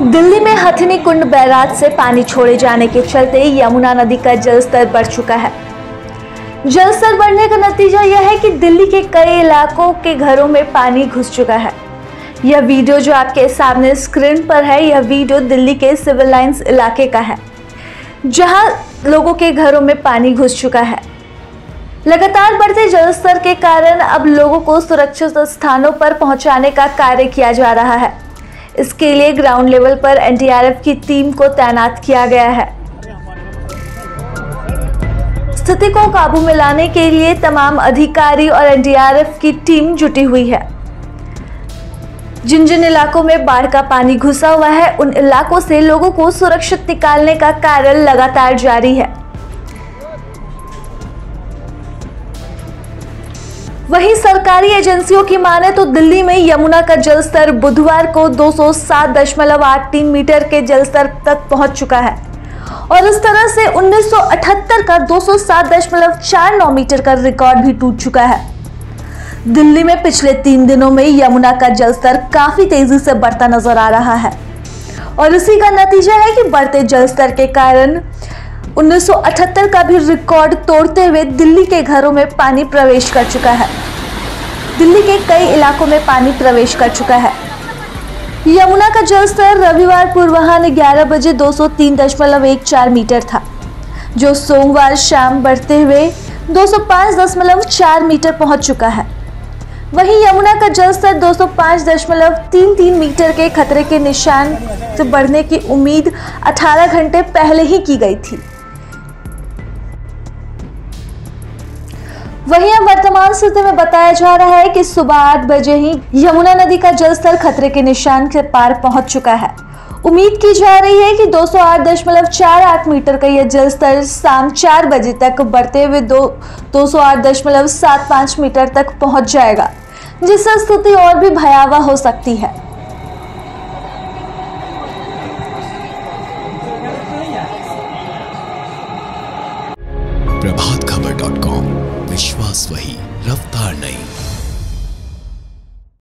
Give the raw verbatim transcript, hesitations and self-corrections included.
दिल्ली में हथिनी कुंड बैराज से पानी छोड़े जाने के चलते यमुना नदी का जलस्तर बढ़ चुका है। जलस्तर बढ़ने का नतीजा यह है कि दिल्ली के कई इलाकों के घरों में पानी घुस चुका है। यह वीडियो जो आपके सामने स्क्रीन पर है, यह वीडियो दिल्ली के सिविल लाइंस इलाके का है, जहां लोगों के घरों में पानी घुस चुका है। लगातार बढ़ते जलस्तर के कारण अब लोगों को सुरक्षित स्थानों पर पहुंचाने का कार्य किया जा रहा है। इसके लिए ग्राउंड लेवल पर एन डी आर एफ की टीम को तैनात किया गया है। स्थिति को काबू में लाने के लिए तमाम अधिकारी और एन डी आर एफ की टीम जुटी हुई है। जिन जिन इलाकों में बाढ़ का पानी घुसा हुआ है, उन इलाकों से लोगों को सुरक्षित निकालने का कार्य लगातार जारी है। वहीं सरकारी एजेंसियों की माने तो दिल्ली में यमुना का जलस्तर बुधवार को दो सौ सात दशमलव आठ तीन मीटर के जलस्तर तक पहुंच चुका है और इस तरह से उन्नीस सौ अठहत्तर का दो सौ सात दशमलव चार नौ मीटर का रिकॉर्ड भी टूट चुका है। दिल्ली में पिछले तीन दिनों में यमुना का जलस्तर काफी तेजी से बढ़ता नजर आ रहा है और इसी का नतीजा है कि बढ़ते जलस्तर के कारण उन्नीस सौ अठहत्तर का भी रिकॉर्ड तोड़ते हुए दिल्ली के घरों में पानी प्रवेश कर चुका है। दिल्ली के कई इलाकों में पानी प्रवेश कर चुका है। यमुना का जलस्तर रविवार पूर्वाह्न ग्यारह बजे दो सौ तीन दशमलव एक चार मीटर था, जो सोमवार शाम बढ़ते हुए दो सौ पाँच दशमलव चार मीटर पहुंच चुका है। वहीं यमुना का जलस्तर दो सौ पाँच दशमलव तीन तीन मीटर के खतरे के निशान से बढ़ने की उम्मीद अठारह घंटे पहले ही की गई थी। वहीं अब वर्तमान स्थिति में बताया जा रहा है कि सुबह आठ बजे ही यमुना नदी का जलस्तर खतरे के निशान के पार पहुंच चुका है। उम्मीद की जा रही है कि दो सौ आठ दशमलव चार आठ मीटर का यह जलस्तर शाम चार बजे तक बढ़ते हुए दो दो सौ आठ दशमलव सात पाँच मीटर तक पहुंच जाएगा, जिससे स्थिति और भी भयावह हो सकती है। प्रभात खबर डॉट कॉम, विश्वास वही, रफ्तार